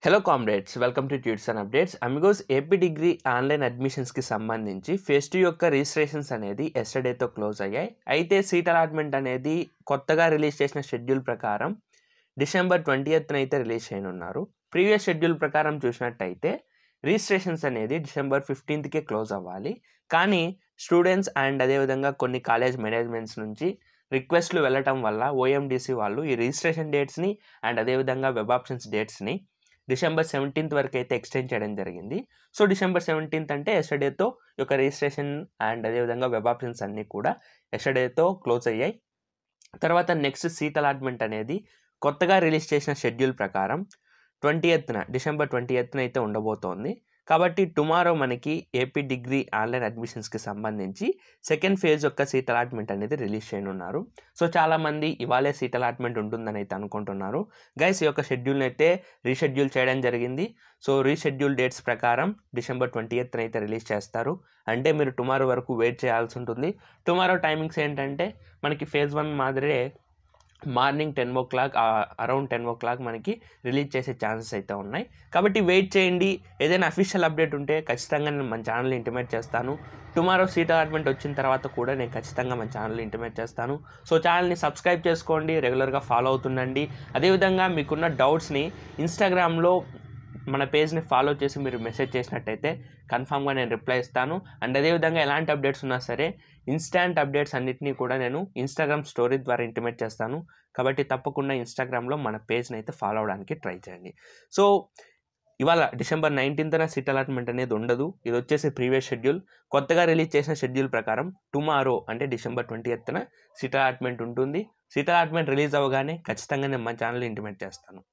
Hello comrades, welcome to tuts and updates. Amigos AP degree online అడ్మిషన్స్కి సంబంధించి phase 2 యొక్క registrations అనేది ఎస్టర్డేతో close అయ్యాయి. అయితే సీట్ అలాట్మెంట్ అనేది కొత్తగా రిలీజ్ చేసిన షెడ్యూల్ ప్రకారం డిసెంబర్ 20th అయితే రిలీజ్ చేయనున్నారు. ప్రీవియస్ షెడ్యూల్ ప్రకారం చూసినట్టయితే రిజిస్ట్రేషన్స్ అనేది డిసెంబర్ 15కే క్లోజ్ అవ్వాలి. కానీ స్టూడెంట్స్ అండ్ అదేవిధంగా కొన్ని కాలేజ్ మేనేజ్మెంట్స్ నుంచి రిక్వెస్ట్లు వెళ్ళటం వల్ల ఓఎండిసి వాళ్ళు ఈ రిజిస్ట్రేషన్ డేట్స్ని అండ్ అదేవిధంగా వెబ్ ఆప్షన్స్ డేట్స్ని డిసెంబర్ 17th వరకు అయితే ఎక్స్టెండ్ చేయడం జరిగింది. సో డిసెంబర్ 17th అంటే ఎస్టర్డేతో ఈ యొక్క రిజిస్ట్రేషన్ అండ్ అదేవిధంగా వెబ్ ఆప్షన్స్ అన్నీ కూడా ఎస్టర్డేతో క్లోజ్ అయ్యాయి. తర్వాత నెక్స్ట్ సీట్ అలాట్మెంట్ అనేది కొత్తగా రిలీజ్ చేసిన షెడ్యూల్ ప్రకారం డిసెంబర్ 20th అయితే ఉండబోతోంది. కాబట్టి టుమారో మనకి ఏపీ డిగ్రీ ఆన్లైన్ అడ్మిషన్స్కి సంబంధించి సెకండ్ ఫేజ్ యొక్క సీట్ అలాట్మెంట్ అనేది రిలీజ్ చేయనున్నారు. సో చాలామంది ఇవాళే సీట్ అలాట్మెంట్ ఉంటుందని అయితే అనుకుంటున్నారు. గైస్, ఈ యొక్క షెడ్యూల్ని అయితే రీషెడ్యూల్ చేయడం జరిగింది. సో రీషెడ్యూల్ డేట్స్ ప్రకారం డిసెంబర్ 20th అయితే రిలీజ్ చేస్తారు. అంటే మీరు టుమారో వరకు వెయిట్ చేయాల్సి ఉంటుంది. టుమారో టైమింగ్స్ ఏంటంటే మనకి ఫేజ్ 1 మాదిరే మార్నింగ్ 10 o'clock అరౌండ్ 10 o'clock మనకి రిలీజ్ చేసే ఛాన్సెస్ అయితే ఉన్నాయి. కాబట్టి వెయిట్ చేయండి. ఏదైనా అఫీషియల్ అప్డేట్ ఉంటే ఖచ్చితంగా నేను మన ఛానల్ని ఇంటిమేట్ చేస్తాను. టుమారో సీట్ అలాట్మెంట్ వచ్చిన తర్వాత కూడా నేను ఖచ్చితంగా మన ఛానల్ని ఇంటిమేట్ చేస్తాను. సో ఛానల్ని సబ్స్క్రైబ్ చేసుకోండి, రెగ్యులర్గా ఫాలో అవుతుండండి. అదేవిధంగా మీకున్న డౌట్స్ని ఇన్స్టాగ్రామ్లో మన పేజ్ని ఫాలో చేసి మీరు మెసేజ్ చేసినట్టయితే కన్ఫామ్గా నేను రిప్లై ఇస్తాను. అండ్ అదేవిధంగా ఎలాంటి అప్డేట్స్ ఉన్నా సరే ఇన్స్టాంట్ అప్డేట్స్ అన్నిటినీ కూడా నేను ఇన్స్టాగ్రామ్ స్టోరీ ద్వారా ఇంటిమేట్ చేస్తాను. కాబట్టి తప్పకుండా ఇన్స్టాగ్రామ్లో మన పేజ్ని అయితే ఫాలో అవడానికి ట్రై చేయండి. సో ఇవాళ డిసెంబర్ 19th సీట్ అలాట్మెంట్ అనేది ఉండదు. ఇది వచ్చేసి ప్రీవియస్ షెడ్యూల్. కొత్తగా రిలీజ్ చేసిన షెడ్యూల్ ప్రకారం టుమారో అంటే డిసెంబర్ 20th సీట్ అలాట్మెంట్ ఉంటుంది. సీట్ అలాట్మెంట్ రిలీజ్ అవ్వగానే ఖచ్చితంగా నేను మన ఛానల్ ఇంటిమేట్ చేస్తాను.